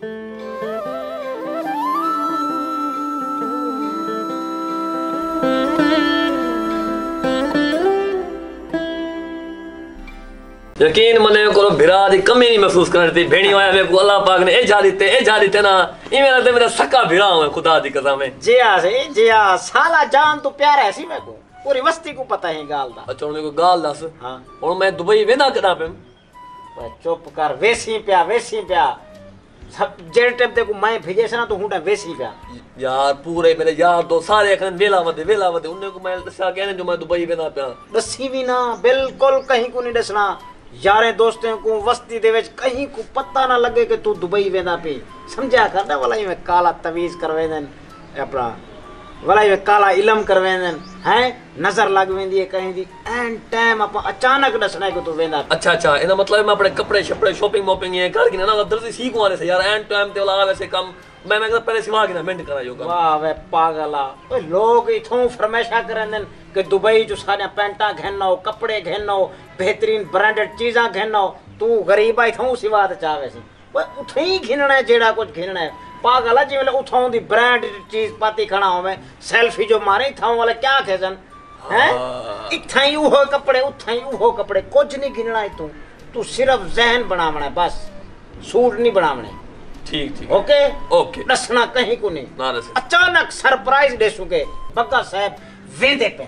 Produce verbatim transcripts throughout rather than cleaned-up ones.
यकीन मने को भिरा दी कमी नहीं महसूस करती भेणी होया मेरे को अल्लाह पाक ने ए जा दीते ए जा दीते ना ई मेरा ते मेरा सक्का भिरा हूं खुदा दी कसम है जी आ से जी आ साला जान तो प्यार है सी मेरे को पूरी बस्ती को पता है गाल दा अच्छा मेरे को गाल दस हां हुन मैं दुबई वेना कदा पे बस चुप कर वेसी प्या वेसी प्या सब जेड़ टाइम ते को मैं भेजे से ना तो हुंडा वेसी प्या यार पूरे मेरे यार दो सारे खन वेला वदे वेला वदे उन्ने को मैं दसा कहने जो मैं दुबई वेना पिया दसी भी ना बिल्कुल कहीं को नहीं दसना यारे दोस्तों को वस्ती दे विच कहीं को पता ना लगे कि तू दुबई वेंदा पे समझा करदा वाला में काला तवीज करवे देन अपना वाला में काला इल्म करवे देन हैं नजर लग वेंदी है कहीं दी एंड टाइम अपन अचानक दसना है कि तू वेंदा अच्छा अच्छा इना मतलब मैं अपने कपड़े छपड़े शॉपिंग मॉपिंग ये कर के ना दर्जी सीख वाले से यार एंड टाइम ते वाला वैसे कम मैं मैं पहले सिवा के ना मेंट करा जो वाह वे पागला ओए लोग इथों फरमाइशा करन कि दुबई जो सारे पैंटा घेनो कपड़े घेनो बेहतरीन ब्रांडेड चीज़ा घेनो तू गरीब आई थों सिवा ते चावे सी ओए उठे ही घिनना है जेड़ा कुछ घिनना है पागला जिवेले उठों दी ब्रांडेड चीज पाती खड़ा होवे सेल्फी जो मारे थां वाले क्या खेजन हैं इथां ही वो कपड़े उथां ही वो कपड़े कुछ नहीं घिनना है तू तू सिर्फ ज़हन बनावना है बस सूट नहीं बनावने ठीक ठीक ओके ओके दसना कहीं को नहीं ना दस अचानक सरप्राइज दे सुके बग्गा साहब वेंदे पे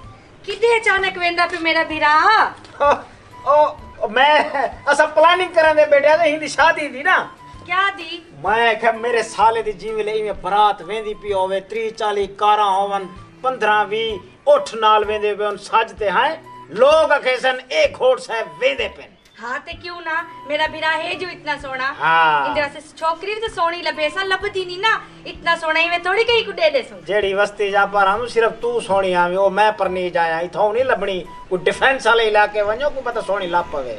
किदे अचानक वेंदा पे मेरा भिरा ओ, ओ, ओ मैं असा प्लानिंग करन दे बेटा ते हिंदी शादी दी ना क्या दी मैं के मेरे साले दी जीवले इवें बरात वेंदी पी होवे तीस चालीस कारां होवन पंद्रह बीस उठ नाल वेंदे पे सजते हैं लोग अखेसन एक घोट साहब वेंदे पे हाँ ते क्यों ना मेरा भिरा है जो इतना सोना हाँ इंदे से छोकरी भी तो सोनी लबे सा लबदी नहीं ना इतना सोना ही मैं थोड़ी कहीं को दे दे सू जेड़ी वस्ती जा पर हम सिर्फ तू सोनी आवे ओ मैं पर नहीं जाया इथों नहीं लबनी को डिफेंस वाले इलाके वणो को पता सोनी ला पवे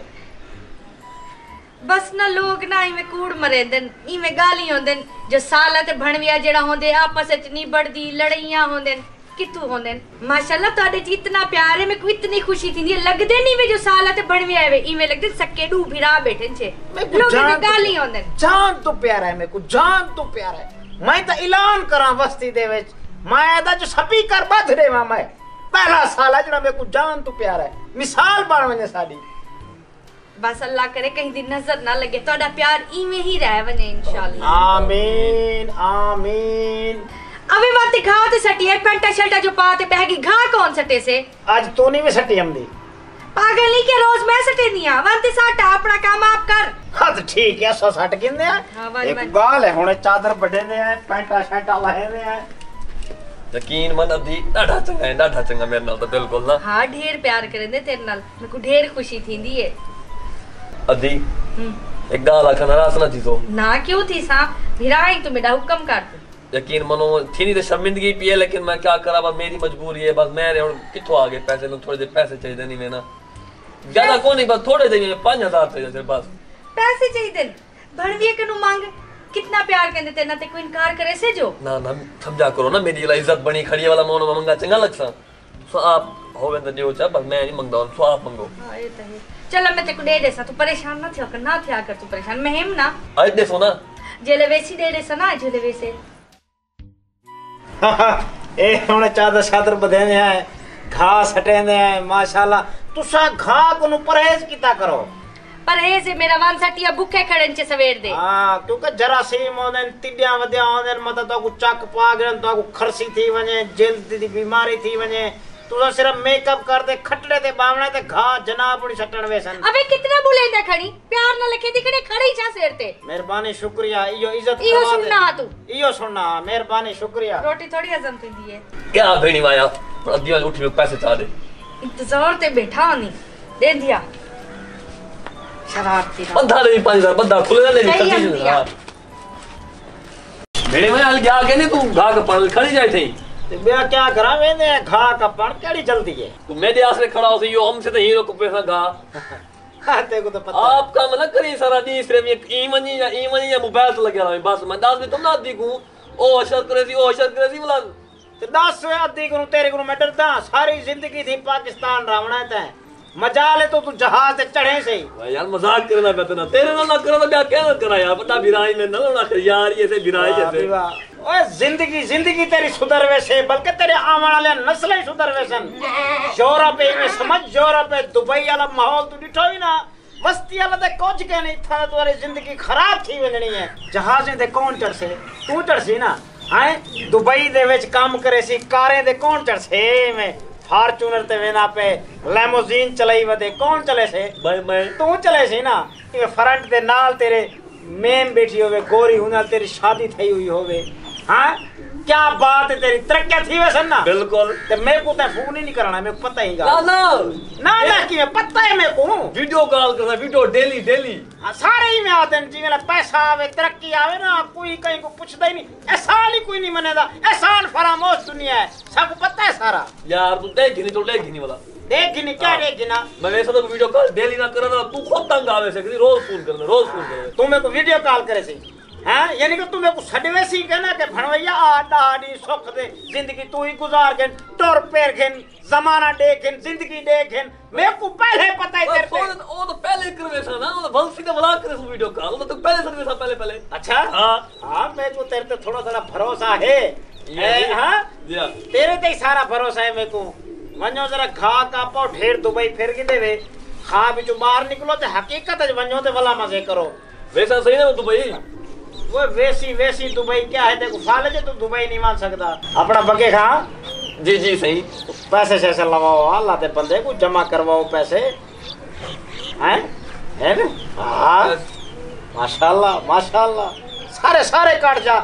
बस ना लोग ना इमे कूड़ मरे देन इमे गाली होंदे जो साला ते भणविया जेड़ा होंदे आपस विच नहीं बढ़दी लड़ाइयां होंदे कितु होंदे माशाल्लाह तोडे जी इतना प्यार है मेरे को इतनी खुशी थी लगदे नहीं वे जो साला ते भणविया है इमे लगदे सके डू भिरा बैठे छे लोग इमे गाली होंदे जान तो प्यार है मेरे को जान तो प्यार है मैं तो ऐलान करा बस्ती दे विच मैं दा जो स्पीकर बध देवा मैं पहला साला जेड़ा मेरे को जान तो प्यार है मिसाल बन वने साडी बस अल्लाह करे कहीं दिन नजर ना लगे तोड़ा प्यार इमे ही रह वने इंशाल्लाह आमीन आमीन अबे बात घा ते सटी है पेंटा शर्टा जो पाते बहगी घा कौन सटे से आज तो नहीं में सटी हमदी पागल नहीं के रोज मैं सटे दिया वंते साटा अपना काम आप कर हां तो ठीक है सौ सट गिनदे हैं हाँ, एक गाल है हुने चादर बड़े ने है पेंटा शर्टा लहे ने है यकीन मन अभी डाढा चंगा है डाढा चंगा मेरे नाल तो बिल्कुल ना हां ढेर प्यार करंदे तेरे नाल मेरे को ढेर खुशी थींदी है अदी एक गाल आखना रास ना थी तो ना क्यों थी सा भिराई तू मेरा हुक्म कर यकीन मनो थी नहीं तो शर्मिंदगी पी है लेकिन मैं क्या करा बस मेरी मजबूरी है बस मैं और किथों आ गए पैसे लोग थोड़े देर पैसे चाहिए नहीं मैं ना ज्यादा को नहीं बस थोड़े चाहिए पाँच हजार चाहिए बस पैसे चाहिए भणविया कनु मांग कितना प्यार करते तेना ते कोई इनकार करे से जो ना ना समझा करो ना मेरी इज्जत बनी खड़ी वाला मोनो मंगा चंगा लगसा सो आप होवे तो दियो चा बस मैं नहीं मंगदा सो आप मंगो हां ये तो है चल मैं ते को दे दे सा तू परेशान ना थिया कर ना थिया कर तू परेशान मैं हम ना आज देखो ना जेले वैसी दे दे सा ना जेले वैसे ए हुने चादर चादर बदेने हैं घास हटेंदे हैं माशाल्लाह तुसा घा को परहेज कीता करो परहेज है मेरा वन सटिया भूखे खड़न चे सवेर दे हां क्योंकि जरासीम होंदे तिड्या वद्या होंदे मत तो को चक पा गन तो को खरसी थी वने जल्द दी बीमारी थी वने तू सिर्फ मेकअप कर दे खटड़े ते बावणे ते घा जनाब उड़ी सटण वेसन अबे कितना बुलेंदा खड़ी प्यार ना लखे दी खड़े खड़ी जा सिर ते मेहरबानी शुक्रिया इयो इज्जत इयो सुनना तू इयो सुनना मेहरबानी शुक्रिया रोटी थोड़ी हजम थींदी है क्या भेणी वाया अदिया उठी में पैसे चा दे इंतजार ते बैठा नहीं दे दिया शरारती बंदा दे पाँच हजार बंदा खुले ना ले करती हां भेणी वाया हल क्या कहने तू घा का पानी खड़ी जाए थी ते मैं क्या करा वेने घा का पण केड़ी जल्दी है तू मेरे आसरे खड़ा हो यो हमसे तो हीरो को पैसा गा हां ते को तो पता आपका मन करी सारा दी सिर्फ एक ईमनी या ईमनी या मोबाइल तो लगे रहा बस मैं दास में तुम ना दी को ओ अशर करे सी ओ अशर करे सी बोला ते दस आधी को तेरे को मैं डरदा सारी जिंदगी थी पाकिस्तान रावणा ते मजाल है तो तू जहाज से चढ़े से भाई यार मजाक करना पड़ता ना तेरे नाल ना करा तो क्या कहना करा यार पता बिराई में ना ना यार ये से बिराई जैसे ओए जिंदगी जिंदगी तेरी सुधर वैसे बल्कि तेरे आने वाले नस्ल ही सुधर वैसन यूरोप में समझ यूरोप दुबई वाला माहौल तू डिठो ही ना बस्ती वाला ते कुछ के नहीं था तुम्हारी जिंदगी खराब थी वजनी है जहाज़े ते कौन चढ़ से तू चढ़ सी ना हैं दुबई दे विच काम करे सी कारें दे कौन चढ़ से में फॉर्च्यूनर ते वेना पे लैमोजीन चलाई वदे कौन चले से भाई मैं तू चले सी ना ये फ्रंट दे नाल तेरे मेम बैठी होवे गोरी हुनल तेरी शादी थई हुई होवे हां क्या बात है तेरी तरक्की थी वैसे ना बिल्कुल ते मैं को ते फोन ही नहीं करना मेरे को पता ही ना ना ना ना कि मैं पता है मेरे को वीडियो कॉल करना वीडियो डेली डेली सारे ही में आते हैं जी मेरा पैसा आवे तरक्की आवे ना कोई कहीं को पूछता ही नहीं एहसान ही कोई नहीं मनेगा एहसान फरामोश दुनिया है सब पता है सारा यार तू देखी नहीं तो देखी नहीं वाला देखी नहीं क्या देखी ना मैं वैसे तो वीडियो कॉल डेली ना करना तू खुद तंग आवे से रोज फोन करना रोज फोन करना तू मेरे को वीडियो कॉल करे सी हैं यानी कि तू मेरे को सडवे सी कहना कि भणवैया आ दाड़ी सुख दे जिंदगी तू ही गुजार के टोर पैर खेन जमाना देखें जिंदगी देखें मेरे को पहले पता है तेरे पे वो तो पहले करवे था ना वो तो वंशी का व्लॉग करे वीडियो कॉल वो तो पहले करवे था पहले पहले अच्छा हां हां मेरे को तेरे पे थोड़ा थोड़ा भरोसा है ये हां या तेरे पे ही सारा भरोसा है मेरे को वनो जरा घा का पो ढेर दुबई फिर के देवे खा भी जो बाहर निकलो तो हकीकत है वनो ते वाला मजे करो वैसा सही ना दुबई वो वैसी वैसी दुबई क्या है देखो फाले जे तू दुबई नहीं मान सकता अपना बगे खा जी जी सही पैसे शैसे लगाओ अल्लाह दे बंदे को जमा करवाओ पैसे हैं है ना हां माशाल्लाह माशाल्लाह सारे सारे काट जा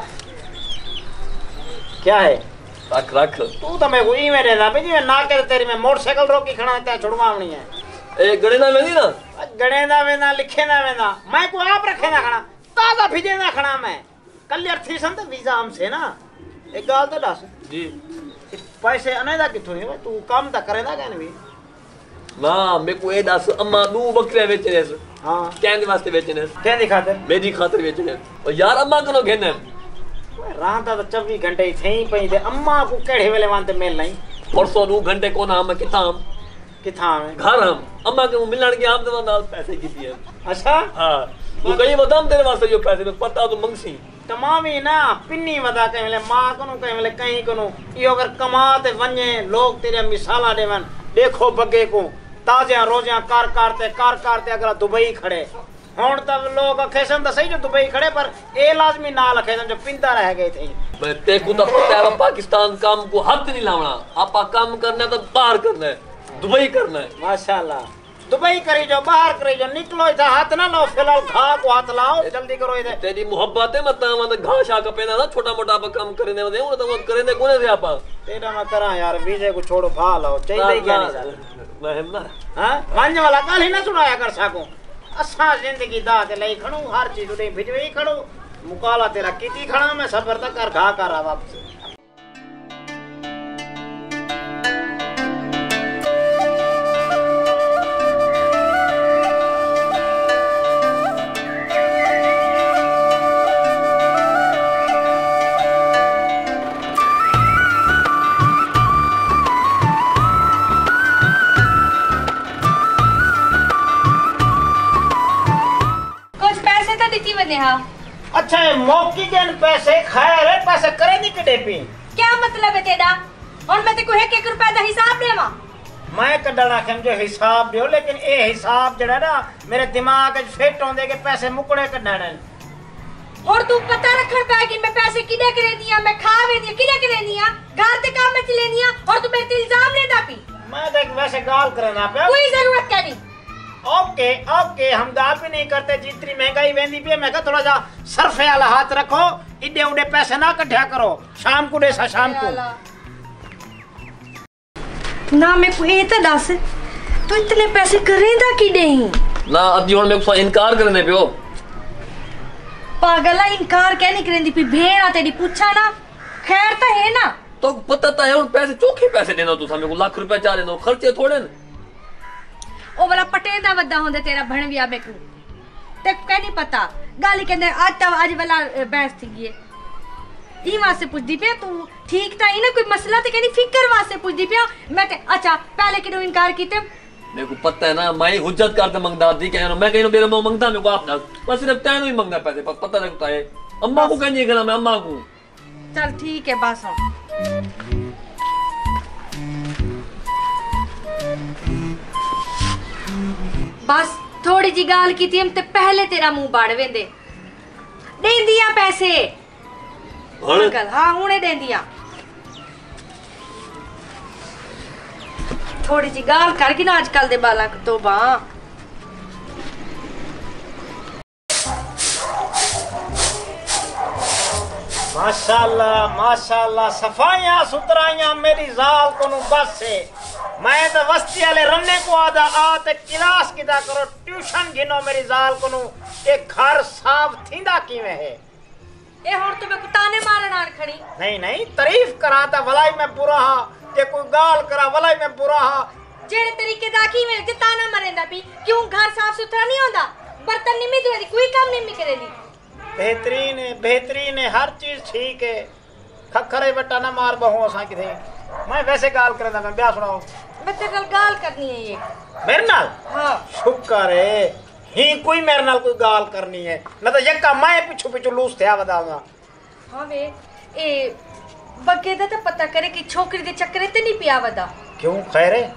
क्या है रख रख तू तो मैं को ई में देना भी मैं ना के तेरी में मोटरसाइकिल रोकी खड़ा ते छुड़वावनी है ए गड़े ना वेंदी ना गड़े ना वेना लिखे ना वेना मैं को आप रखे ना खड़ा ताजा भिजे ना खड़ा मैं कल्याण थी संत वीजा हमसे ना एक गाल तो दस जी पैसे अनेदा किथों है तू काम ता करेदा क्या नहीं ना मेरे को ए दस अम्मा दू बकरे बेचने से हां कहने वास्ते बेचने क्या दिखाते मेरी खातिर बेचने और यार अम्मा कनो घेने रात तो चौबीस घंटे ही थई पई ते अम्मा को केड़े वेले वांते मिल नहीं परसों दो घंटे को ना हम किथा हम किथा में घर हम अम्मा के मिलण के हम तो नाल पैसे की है अच्छा हां तू कहीं बताम तेरे वास्ते जो पैसे में पता तो मंगसी तमाम ही ना पिन्नी वदा कहीं वेले मां कनु कहीं वेले कहीं कनु यो अगर कमाते वने लोग तेरे मिसाला देवन देखो बगे को ताजा रोजा कार कारते कार कारते अगर दुबई खड़े हुन तब लोग अखेसन तो सही जो दुबई खड़े पर ए लाजमी नाल अखेसन जो पिंता रह गए थे मैं ते को तो पता है पाकिस्तान काम को हाथ नहीं लावना आपा काम करना तो बाहर करना है दुबई करना है माशाल्लाह दुबई करी जो बाहर करी जो निकलो इधर हाथ ना लो फिलहाल घा को हाथ लाओ जल्दी करो इधर तेरी मोहब्बत है मत मत घा शा का पेना ना छोटा मोटा आप काम करने दे वो तो करने कोने दे आपा तेरा मैं करा यार वीजे को छोड़ो भा लाओ चाहिए क्या नहीं सर मैं ना हां मानने वाला काल ही ना सुनाया कर सको असा जिंदगी दा ते लई खणो हर चीज उडे भिजवे खणो मुकाला तेरा कीती खणा मैं सफर तक कर घा कर वापस अच्छा मौकी के पैसे खैर है पैसे करे नहीं कटे पी क्या मतलब है तेरा और मैं तेको एक एक रुपए दा हिसाब देवा मैं कढना खम जो हिसाब दियो लेकिन ए हिसाब जड़ा ना मेरे दिमाग में फिट होंदे के पैसे मुकड़े कढने और तू पता रखण पा कि मैं पैसे किदे करे दिया मैं खा वे दिया किदे करे दिया घर ते काम में चले दिया और तू मेरे इल्जाम लेदा पी मैं देख वैसे गाल करना पे कोई जरूरत क्या नहीं ओके ओके हम गाल भी नहीं करते जितनी महंगाई वेंदी पे मैं कहा थोड़ा सा सरफे वाला हाथ रखो इडे उडे पैसे ना कढ़ा करो शाम को देसा शाम को ना मैं को ए तो दस तू इतने पैसे करेंदा किडे ही ना अब हुन मेरे को इनकार करने पियो पागला इनकार क्या नहीं करेंदी पी भेड़ा तेरी पूछा ना खैर तो है ना तो पता तो है उन पैसे चोखे पैसे देना तू सामने को लाख रुपए चाह देना खर्चे थोड़े न ओ वाला पटेदा वदा होंदे तेरा भणविया में को ते क्या नहीं पता गाली कहंदे आज तब आज वाला बहस थी गई ई वास्ते पूछदी पे तू ठीक ता ही ना कोई मसला ते कहनी फिकर वास्ते पूछदी पे मैं ते अच्छा पहले किडो इनकार कीते मेरे को पता है ना, मैं हुज्जत करते मंगदा दी कहनो मैं कहनो मेरे मुंह मंगदा मेरे को आप ना बस सिर्फ तैनो ही मंगना पैसे, पर पता लगता है अम्मा को कहनी है मैं अम्मा को। चल ठीक है बस बस थोड़ी जी गाल की थी हम ते पहले तेरा मुंह बाड़ वेंदे। दे दिया पैसे अंकल, हाँ हुणे दे दिया। थोड़ी जी गाल करके ना आजकल दे बाला तो बा माशाल्लाह माशाल्लाह सफाइयां सुथराइयां मेरी जाल को बस है। मैं तो बस्ती वाले रन्ने को आदा आते क्लास किदा करो ट्यूशन गिनो मेरी जाल को एक घर साफ थींदा किवें है। ए हुण तो मैं कुताने मारन आन खड़ी। नहीं नहीं तारीफ कराता वलाई में बुरा हा ते कोई गाल करा वलाई में बुरा हा। जेड़े तरीके दा की में ताना मरेंदा भी क्यों घर साफ सुथरा नहीं होंदा, बर्तन नहीं मिदे कोई काम नहीं करेदी। बेहतरीन है बेहतरीन है हर चीज ठीक है। खखरे बट्टा ना मार बहु असा किथे। मैं वैसे गाल करदा मैं ब्याह सुनाओ। मैं तेरे नाल गाल करनी है ये मेरे नाल। हां शुक्र है ही कोई मेरे नाल कोई गाल करनी है ना तो यक्का मैं पिछू पिछू लूस थे वदाऊंगा। हां वे ए बगे दा तो पता करे कि छोकरी दे चक्करे ते नहीं पिया वदा। क्यों खैर है?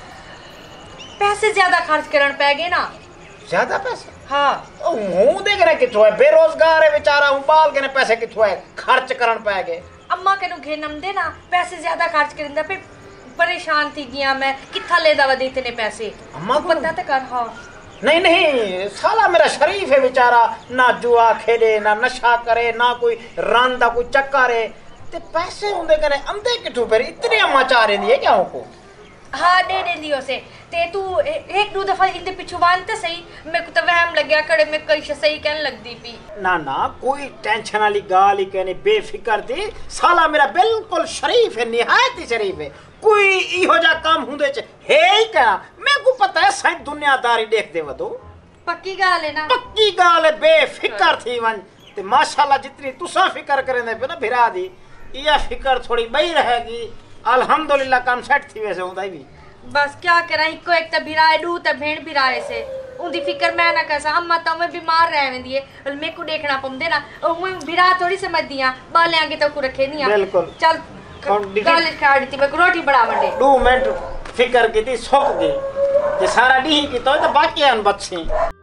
पैसे ज्यादा खर्च करन पै गए ना। ज्यादा पैसे? हाँ हूं देख रहे किथों है बेरोजगार है बेचारा हूं बाल के ने पैसे किथों है खर्च करन पै गए। अम्मा के नु घेनम दे ना पैसे ज्यादा खर्च करिंदा पे परेशान थी गया मैं किथा लेदा वदे इतने पैसे। अम्मा को पता तो कर। हाँ नहीं नहीं साला मेरा शरीफ है बेचारा ना जुआ खेले ना नशा करे ना कोई रंदा कोई चक्कर है ते पैसे हुंदे करे अंदे किथों फिर इतने अम्मा चाह रही है क्या को। हाँ दे दे दियो से ते तू ए, एक दो दफा इनके पिछू बांध तो सही मेरे को तो वहम लग गया कड़े में कई सही कहने लगदी पी। ना ना कोई टेंशन वाली गाल ही कहने बेफिक्र थी साला मेरा बिल्कुल शरीफ है निहायत ही शरीफ है कोई इहो जा काम हुंदे च है ही क्या मेरे को पता है सारी दुनियादारी देख दे वदो। पक्की गाल है ना? पक्की गाल है बेफिक्र थी वन ते माशाल्लाह जितनी तुसा फिक्र करेंदे पे ना भिरा दी या फिक्र थोड़ी बई रहेगी अल्हम्दुलिल्लाह काम सेट थी वैसे हुंदा भी। बस क्या करा इको एक त भिराए दू त भेड़ भिराए से उंदी फिक्र मैं ना कैसा अम्मा तो मैं बीमार रह वेंदी है मेरे को देखना पमदे ना मैं भिरा थोड़ी समझदियां बाले आगे तो को रखे नहीं। बिल्कुल चल गाल खा दी मैं रोटी बड़ा मंडे दो मिनट फिक्र की थी सुक गई जे सारा डी की तो तो बाकी अन बच्चे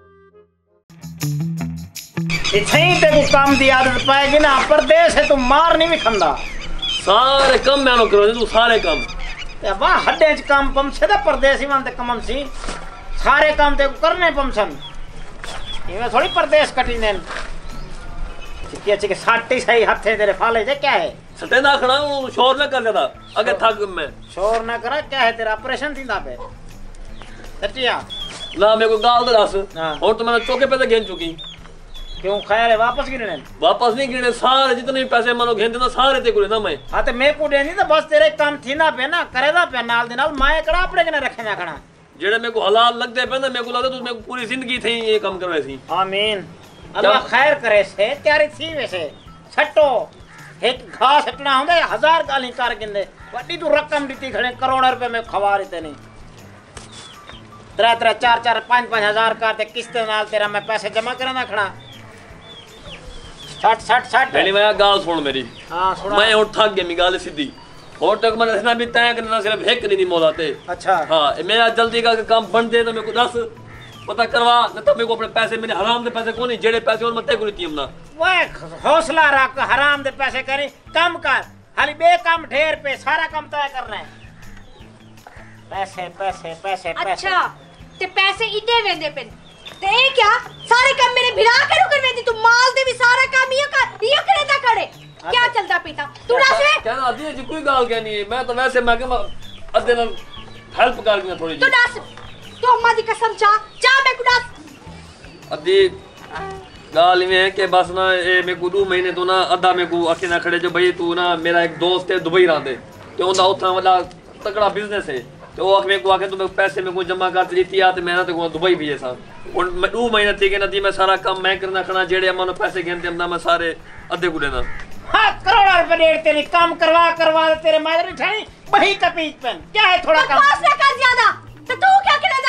इथे ते को काम दी आदत पाएगी ना परदेश है तू मार नहीं भी खंदा सारे कम मैं करो तू सारे कम ते वाह हड्डे च काम पमसे दा परदेसी वन ते कमम सी सारे काम ते करने पमसन इवे थोड़ी परदेश कटिने चिके चिके साटी सही हथे तेरे फाले जे क्या है सटे ना खड़ा शोर ना कर देता अगे थक मैं शोर ना करा क्या है तेरा ऑपरेशन थी पे सटिया ना मेरे को गाल दे दस हां और तो मैंने चौके पे तो गिन चुकी। क्यों ख्याल है वापस गिनने? वापस नहीं गिने सारे जितने भी पैसे मानो घेन देना सारे ते को ना मैं। हां तो मैं को देनी तो बस तेरे काम थी ना पे ना करेदा पे नाल दे नाल मैं कड़ा अपने कने रखे ना खड़ा जेड़े मेरे को हलाल लग दे पे ना मेरे को लगदा तू मेरे को पूरी जिंदगी थी ये काम करवे सी। आमीन अल्लाह खैर करे से तैयारी थी वैसे छटो एक घास हटना होंदे हजार गाली कर गिंदे वड्डी तू रकम दीती खड़े करोड़ रुपए में खवा रही नहीं त्रै त्रै चार चार पांच पांच हजार कर ते किस्त नाल तेरा मैं पैसे जमा करना खड़ा सठ सठ सठ पहली मैं गाल सुन मेरी। हां सुना मैं उठ थक गया मी गाल सीधी और तक मैं रखना भी तय करना सिर्फ एक नहीं मौलाते। अच्छा हां मेरा जल्दी का काम बन दे तो मेरे को दस पता करवा न तो मेरे को अपने पैसे मेरे हराम दे पैसे कोनी जेड़े पैसे और मते कोनी तीम ना वो हौसला रख हराम दे पैसे करी काम कर खाली बे काम ढेर पे सारा काम तय करना है पैसे पैसे पैसे पैसे। अच्छा ते पैसे इडे वेंदे पे ते क्या सारे काम मेरे भिरा करू कर वेंदी तू माल दे भी सारा काम यो कर यो करे ता करे क्या चलता पीता तू दस क्या ना दी जी कोई गाल कहनी है मैं तो वैसे मैं के अदे ना हेल्प कर गया थोड़ी जी तू दस तू अम्मा दी कसम चा चा मैं को दस अदी गाल में है कि बस ना ए मेरे को दो महीने तो ना अद्धा मेरे को आके ना खड़े जो भाई तू ना मेरा एक दोस्त है दुबई रहंदे ते ओंदा उथा वाला तगड़ा बिजनेस है तो वो मेरे को आके तो पैसे मेरे को जमा कर दी आ तो मैं तो दुबई भी सा और मैं दो महीने थी के ना दी मैं सारा काम मैं करना खड़ा जेड़े मानो पैसे गिनते हमदा मैं सारे अद्धे को देना। हां करोड़ रुपए डेढ़ तेरी काम करवा करवा तेरे मादर ठाई बही का पीछ पेन क्या है थोड़ा काम बकवास ना कर ज्यादा तो तू क्या करे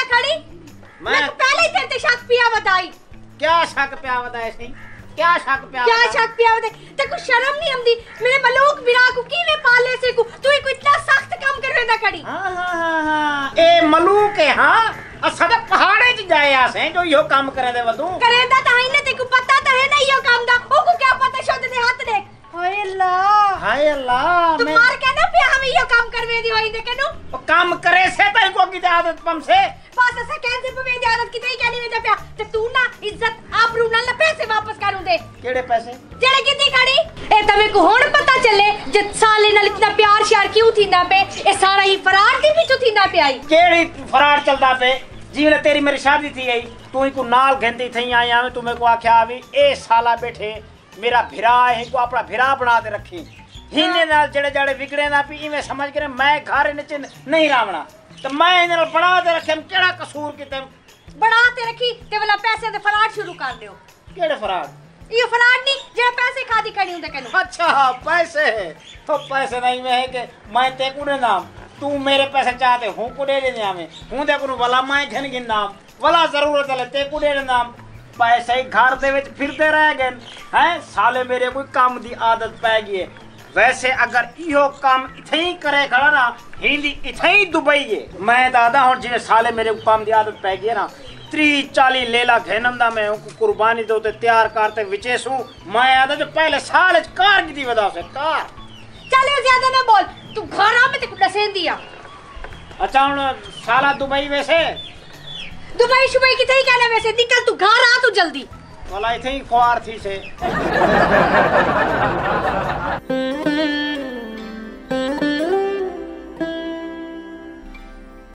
खड़ी मैं मैं पहले ही तेरे ते शक पिया बताई। क्या शक पिया बताए सी क्या शक पिया क्या शक पिया बताई ते को शर्म नहीं आंदी मेरे मलूक बिरा को कीने पाले से को तू को इतना सख्त काम करवेंदा खड़ी। हां हां हां हां ए मलूक है हां असा पहाड़े च जाए आसे जो यो काम करे दे वदू करेंदा ता है ना ते को पता ता है ना यो काम दा ओ को क्या पता शोद दे हाथ देख। हाय अल्लाह हाय अल्लाह तू मार के ना पे हमें यो काम करवे दी होई दे केनु ओ काम करे से तई को की आदत पम से पास ऐसा कैसे पे दी आदत कितई क्या नहीं वेदा पे ते तू ना इज्जत आबरू नाल पैसे वापस करू दे। केड़े पैसे जेड़े कितनी खड़ी ए तमे को हुन पता चले जे साले नाल इतना प्यार श्यार क्यों थींदा पे ए सारा ही फरार दी पिछू थींदा पे आई। केड़ी फरार चलदा पे जीने तेरी मेरी शादी थी आई तू ही को नाल घेंदी थई आया मैं तुम्हें को आख्या भी ए साला बैठे मेरा भिरा है को अपना भिरा बना के रखी हिने नाल जड़े जड़े बिगड़े ना पी इवें समझ करे मैं घर नीचे नहीं रावना तो मैं इन नाल बना के रखे केड़ा कसूर किते बना ते रखी ते वाला पैसे दे फराड शुरू कर दियो। केड़े फराड ये फराड नहीं जे पैसे खादी खड़ी हुंदे केनु। अच्छा पैसे तो पैसे नहीं में है के मैं ते कुड़े नाम तू मेरे पैसे चाहते हूं कुड़े दे नाम हूं दे को वाला मैं घन घिन नाम वाला जरूरत है ते कुड़े नाम पैसे ही घर दे विच फिरते रह गए हैं साले मेरे कोई काम दी आदत पै गई है। वैसे अगर इहो काम इथे ही करे खड़ा ना हिंदी इथे ही दुबई है मैं दादा हूं जे साले मेरे को काम दी आदत पै गई है ना त्री चाली लेला घेनंदा मैं उनको कुर्बानी दो ते तैयार करते विचेसू मैं आदा जो पहले साल कार की दी वदा से कार चले ज्यादा ना बोल तू घर आ मैं ते दसें दिया। अच्छा हुन साला दुबई वैसे दुबई शुबई किथे ही कहना वैसे निकल तू घर आ तू जल्दी वाला इथे ही ख्वार थी से